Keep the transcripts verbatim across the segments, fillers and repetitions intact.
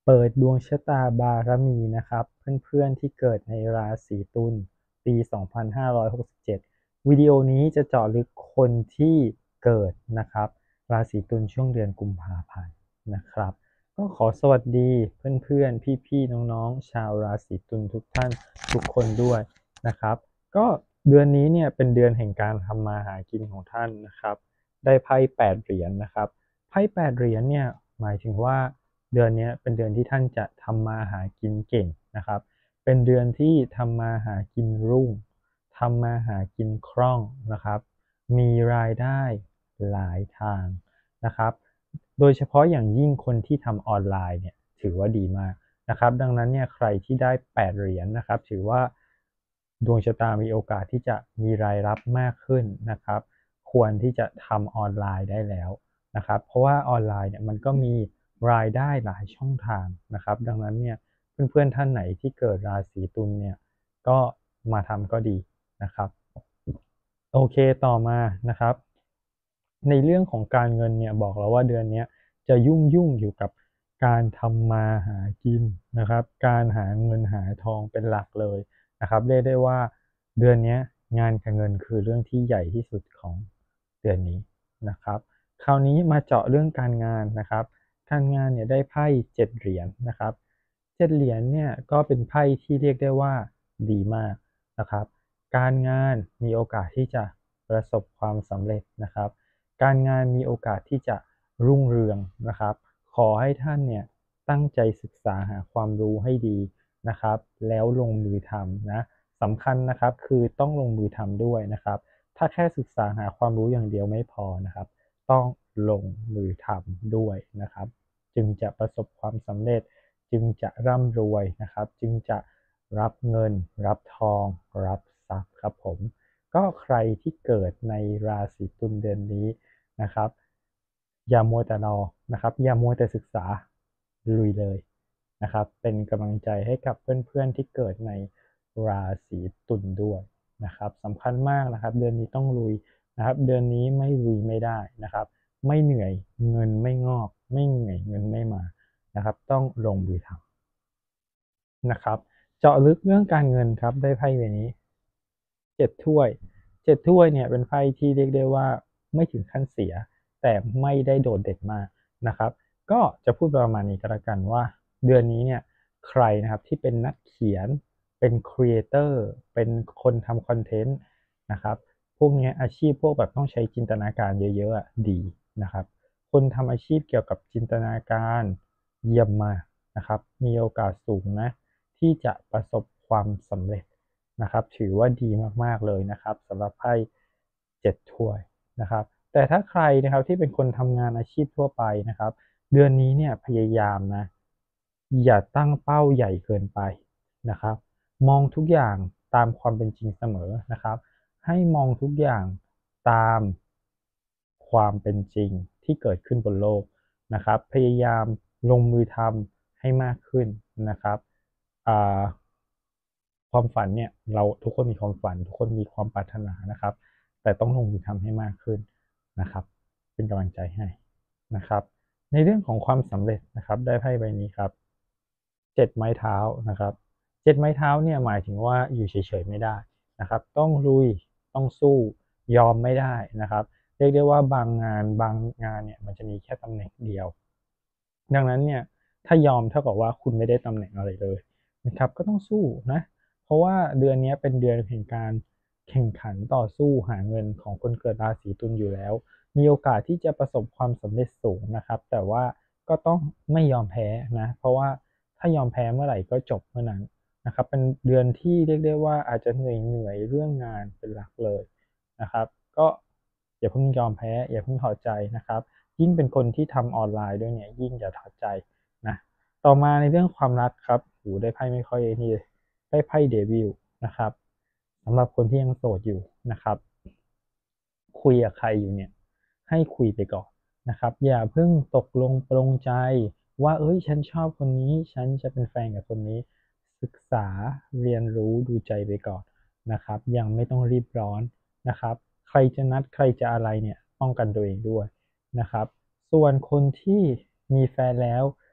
เปิดดวงชะตาบารมีนะครับเพื่อนๆที่เกิดในราศีตุลปีสองพันห้าร้อยหกสิบเจ็ดวิดีโอนี้จะเจาะลึกคนที่เกิดนะครับราศีตุลช่วงเดือนกุมภาพันธ์นะครับก็ขอสวัสดีเพื่อนๆพี่ๆน้องๆชาวราศีตุลทุกท่านทุกคนด้วยนะครับก็เดือนนี้เนี่ยเป็นเดือนแห่งการทำมาหากินของท่านนะครับได้ไพ่แปดเหรียญนะครับไพ่แปดเหรียญเนี่ยหมายถึงว่า เดือนนี้เป็นเดือนที่ท่านจะทำมาหากินเก่งนะครับเป็นเดือนที่ทำมาหากินรุ่งทำมาหากินคล่องนะครับมีรายได้หลายทางนะครับโดยเฉพาะอย่างยิ่งคนที่ทำออนไลน์เนี่ยถือว่าดีมากนะครับดังนั้นเนี่ยใครที่ได้แปดเหรียญนะครับถือว่าดวงชะตามีโอกาสที่จะมีรายรับมากขึ้นนะครับควรที่จะทำออนไลน์ได้แล้ว นะครับเพราะว่าออนไลน์เนี่ยมันก็มีรายได้หลายช่องทางนะครับดังนั้นเนี่ยเพื่อนๆท่านไหนที่เกิดราศีตุลเนี่ยก็มาทำก็ดีนะครับโอเคต่อมานะครับในเรื่องของการเงินเนี่ยบอกแล้วว่าเดือนนี้จะยุ่งยุ่งอยู่กับการทำมาหากินนะครับการหาเงินหาทองเป็นหลักเลยนะครับเรียกได้ว่าเดือนนี้งานกับเงินคือเรื่องที่ใหญ่ที่สุดของเดือนนี้นะครับ คราวนี้มาเจาะเรื่องการงานนะครับการงานเนี่ยได้ไพ่เจ็ดเหรียญนะครับเจ็ดเหรียญเนี่ยก็เป็นไพ่ที่เรียกได้ว่าดีมากนะครับการงานมีโอกาสที่จะประสบความสำเร็จนะครับการงานมีโอกาสที่จะรุ่งเรืองนะครับขอให้ท่านเนี่ยตั้งใจศึกษาหาความรู้ให้ดีนะครับแล้วลงมือทำนะสำคัญนะครับคือต้องลงมือทำด้วยนะครับถ้าแค่ศึกษาหาความรู้อย่างเดียวไม่พอนะครับ ต้องลงมือทำด้วยนะครับจึงจะประสบความสำเร็จจึงจะร่ำรวยนะครับจึงจะรับเงินรับทองรับทรัพย์ครับผมก็ใครที่เกิดในราศีตุลเดือนนี้นะครับอย่ามัวแต่รอนะครับอย่ามัวแต่ศึกษาลุยเลยนะครับเป็นกำลังใจให้กับเพื่อนๆที่เกิดในราศีตุลด้วยนะครับสำคัญมากนะครับเดือนนี้ต้องลุย นะครับเดือนนี้ไม่ลุยไม่ได้นะครับไม่เหนื่อยเงินไม่งอกไม่เหนื่อยเงินไม่มานะครับต้องลงมือทำนะครับเจาะลึกเรื่องการเงินครับได้ไพ่ใบนี้เจ็ดถ้วยเจ็ดถ้วยเนี่ยเป็นไพ่ที่เรียกได้ว่าไม่ถึงขั้นเสียแต่ไม่ได้โดดเด่นมากนะครับก็จะพูดประมาณนี้ก็แล้วกันว่าเดือนนี้เนี่ยใครนะครับที่เป็นนักเขียนเป็นครีเอเตอร์เป็นคนทำคอนเทนต์นะครับ พวกนี้อาชีพพวกแบบต้องใช้จินตนาการเยอะๆอะดีนะครับคนทำอาชีพเกี่ยวกับจินตนาการเยี่ยมมากนะครับมีโอกาสสูงนะที่จะประสบความสำเร็จนะครับถือว่าดีมากๆเลยนะครับสำหรับไพ่เจ็ดถ้วยนะครับแต่ถ้าใครนะครับที่เป็นคนทำงานอาชีพทั่วไปนะครับเดือนนี้เนี่ยพยายามนะอย่าตั้งเป้าใหญ่เกินไปนะครับมองทุกอย่างตามความเป็นจริงเสมอนะครับ ให้มองทุกอย่างตามความเป็นจริงที่เกิดขึ้นบนโลกนะครับพยายามลงมือทำให้มากขึ้นนะครับความฝันเนี่ยเราทุกคนมีความฝันทุกคนมีความปรารถนานะครับแต่ต้องลงมือทำให้มากขึ้นนะครับเป็นกำลังใจให้นะครับในเรื่องของความสำเร็จนะครับได้ไพ่ใบนี้ครับเจ็ดไม้เท้านะครับเจ็ดไม้เท้าเนี่ยหมายถึงว่าอยู่เฉยๆไม่ได้ นะครับต้องลุยต้องสู้ยอมไม่ได้นะครับเรียกได้ว่าบางงานบางงานเนี่ยมันจะมีแค่ตำแหน่งเดียวดังนั้นเนี่ยถ้ายอมเท่ากับว่าคุณไม่ได้ตำแหน่งอะไรเลยนะครับก็ต้องสู้นะเพราะว่าเดือนนี้เป็นเดือนแห่งการแข่งขันต่อสู้หาเงินของคนเกิดราศีตุลอยู่แล้วมีโอกาสที่จะประสบความสำเร็จสูงนะครับแต่ว่าก็ต้องไม่ยอมแพ้นะเพราะว่าถ้ายอมแพ้เมื่อไหร่ก็จบเมื่อนั้น นะครับเป็นเดือนที่เรียกได้ว่าอาจจะเหนื่อยเหนื่อยเรื่องงานเป็นหลักเลยนะครับก็อย่าเพิ่งยอมแพ้อย่าเพิ่งถอดใจนะครับยิ่งเป็นคนที่ทำออนไลน์ด้วยเนี่ยยิ่งอย่าถอดใจนะต่อมาในเรื่องความรักครับโอ้โฮได้ไพ่ไม่ค่อยนี่เลยได้ไพ่เดวิลนะครับสำหรับคนที่ยังโสดอยู่นะครับคุยกับใครอยู่เนี่ยให้คุยไปก่อนนะครับอย่าเพิ่งตกลงปลงใจว่าเฮ้ยฉันชอบคนนี้ฉันจะเป็นแฟนกับคนนี้ ศึกษาเรียนรู้ดูใจไปก่อนนะครับยังไม่ต้องรีบร้อนนะครับใครจะนัดใครจะอะไรเนี่ยป้องกันตัวเองด้วยนะครับส่วนคนที่มีแฟนแล้ว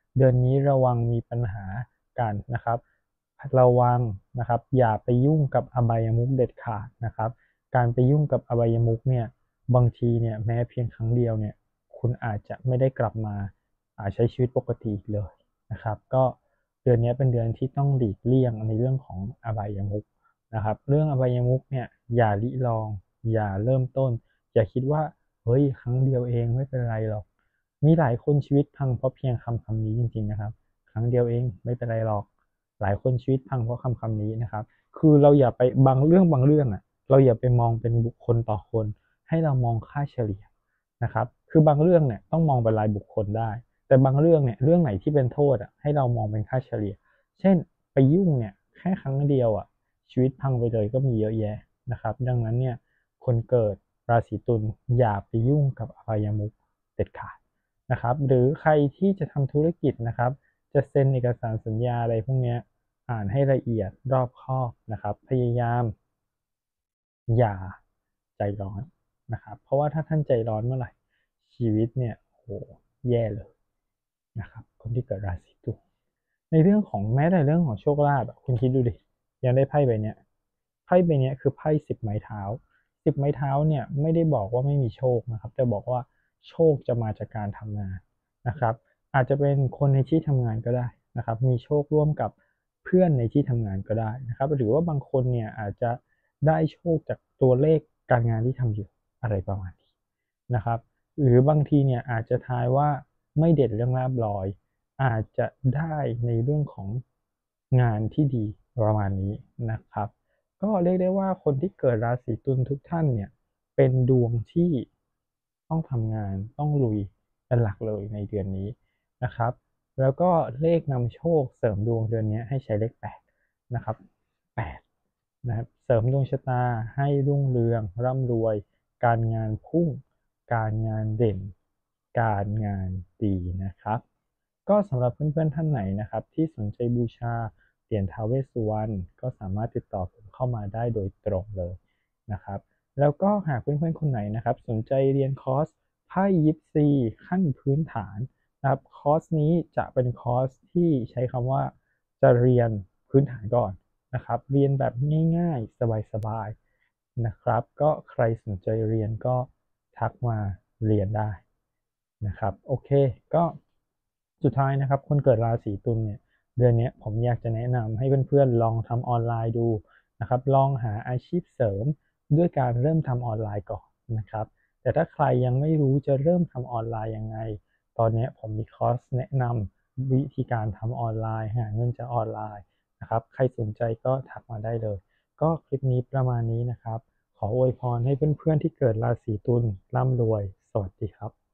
เดือนนี้ระวังมีปัญหากันนะครับระวังนะครับอย่าไปยุ่งกับอบายมุขเด็ดขาดนะครับการไปยุ่งกับอบายมุขเนี่ยบางทีเนี่ยแม้เพียงครั้งเดียวเนี่ยคุณอาจจะไม่ได้กลับมาอ่าใช้ชีวิตปกติอีกเลยนะครับก็เดือนนี้เป็นเดือนที่ต้องหลีกเลี่ยงในเรื่องของอบายมุขนะครับเรื่องอบายมุขเนี่ยอย่าลิลองอย่าเริ่มต้นอย่าคิดว่าเฮ้ยครั้งเดียวเองไม่เป็นไรหรอกมีหลายคนชีวิตพังเพราะเพียงคำคำนี้จริงๆนะครับครั้งเดียวเองไม่เป็นไรหรอกหลายคนชีวิตพังเพราะคำคำนี้นะครับคือเราอย่าไปบางเรื่องบางเรื่องอะเราอย่าไปมองเป็นบุคคลต่อคนให้เรามองค่าเฉลี่ยนะครับคือบางเรื่องเนี่ยต้องมองเป็นรายบุคคลได้แต่บางเรื่องเนี่ยเรื่องไหนที่เป็นโทษอะให้เรามองเป็นค่าเฉลี่ยเช่นไปยุ่งเนี่ยแค่ครั้งเดียวอะชีวิตพังไปเลยก็มีเยอะแยะนะครับดังนั้นเนี่ยคนเกิดราศีตุลอย่าไปยุ่งกับอบายมุขเด็ดขาดนะครับหรือใครที่จะทำธุรกิจนะครับจะเซ็นเอกสารสัญญาอะไรพวกนี้อ่านให้ละเอียดรอบคอบนะครับพยายามอย่าใจร้อนนะครับเพราะว่าถ้าท่านใจร้อนเมื่อไหร่ชีวิตเนี่ยโหแย่เลยนะครับคนที่เกิดราศีตุลในเรื่องของแม้แต่เรื่องของโชคลาภคุณคิดดูดิยังได้ไพ่ใบเนี้ยไพ่ใบเนี้ยคือไพ่สิบไม้เท้าสิบไม้เท้าเนี่ยไม่ได้บอกว่าไม่มีโชคนะครับแต่บอกว่าโชคจะมาจากการทำงานนะครับอาจจะเป็นคนในที่ทำงานก็ได้นะครับมีโชคร่วมกับเพื่อนในที่ทำงานก็ได้นะครับหรือว่าบางคนเนี่ยอาจจะได้โชคจากตัวเลขการงานที่ทำอยู่อะไรประมาณนี้นะครับหรือบางทีเนี่ยอาจจะทายว่าไม่เด่นเรื่องลาภลอยอาจจะได้ในเรื่องของงานที่ดีประมาณนี้นะครับก็เรียกได้ว่าคนที่เกิดราศีตุลทุกท่านเนี่ยเป็นดวงที่ต้องทำงานต้องลุยเป็นหลักเลยในเดือนนี้นะครับแล้วก็เลขนำโชคเสริมดวงเดือนนี้ให้ใช้เลขแปดนะครับแปดนะครับเสริมดวงชะตาให้รุ่งเรืองร่ำรวยการงานพุ่งการงานเด่นการงานดีนะครับก็สำหรับเพื่อนๆท่านไหนนะครับที่สนใจบูชาเหรียญท้าวเวสสุวรรณก็สามารถติดต่อผมเข้ามาได้โดยตรงเลยนะครับแล้วก็หากเพื่อนๆคนไหนนะครับสนใจเรียนคอร์สไพ่ยิปซีขั้นพื้นฐานนะครับคอร์สนี้จะเป็นคอร์สที่ใช้คำว่าจะเรียนพื้นฐานก่อนนะครับเรียนแบบง่ายๆสบายๆนะครับก็ใครสนใจเรียนก็ทักมาเรียนได้นะครับโอเคก็สุดท้ายนะครับคนเกิดราศีตุลเนี่ยเดือนนี้ผมอยากจะแนะนำให้เพื่อนๆลองทำออนไลน์ดูนะครับลองหาอาชีพเสริมด้วยการเริ่มทำออนไลน์ก่อนนะครับแต่ถ้าใครยังไม่รู้จะเริ่มทำออนไลน์ยังไงตอนนี้ผมมีคอร์สแนะนำวิธีการทำออนไลน์หาเงินจากออนไลน์นะครับใครสนใจก็ทักมาได้เลยก็คลิปนี้ประมาณนี้นะครับขออวยพรให้เพื่อนๆที่เกิดราศีตุลร่ำรวยสวัสดีครับ